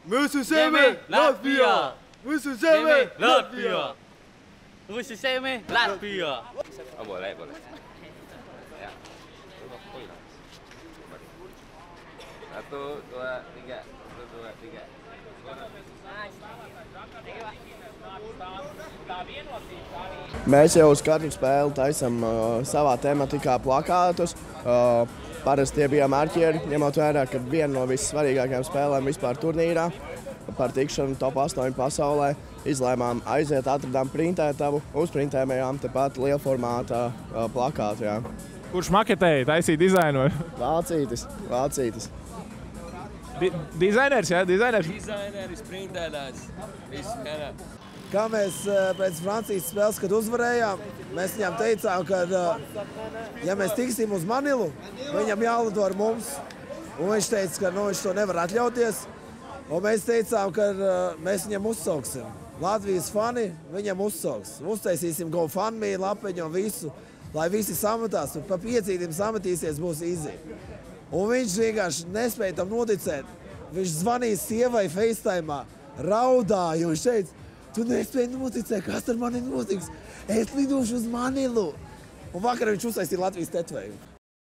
Mūsu zeme Latvijā! Mūsu zeme Latvijā! Mūsu zeme Latvijā! Oh, boleh. Ya. Satu, dua, tiga. Mēs jau uz katru spēli taisam savā tematikā plakātus. Parasti tie bija marķieri, ņemot vērā, ka viena no vissvarīgākajām spēlēm vispār turnīrā par tikšanu top 8 pasaulē izlēmām aiziet, atradām printētavu, uzprintējām tepat lielformātā plakātu. Jā. Kurš maketēja, taisīja dizainu? Vācītis. Dizainers, jā? Dizaineris, printētājs, visu vienā. Kā mēs pēc Francijas spēles, kad uzvarējām, mēs viņam teicām, ka, ja mēs tiksim uz Manilu, viņam jālido ar mums. Un viņš teica, ka viņš to nevar atļauties. Un mēs teicām, ka mēs viņam uzsauksim. Latvijas fani viņam uzsauks. Uztaisīsim GoFundMe, lapeņu un visu, lai visi sametās. Un pa 5 sametīsies, būs easy. Un viņš vienkārši nespēja tam noticēt. Viņš zvanīja sievai FaceTime'ā, raudāja, un viņš teica, tu nespēji noticēt, kas ar mani notiks. Es lidošu uz Manilu. Un vakar viņš uztaisīja Latvijas tetvēju.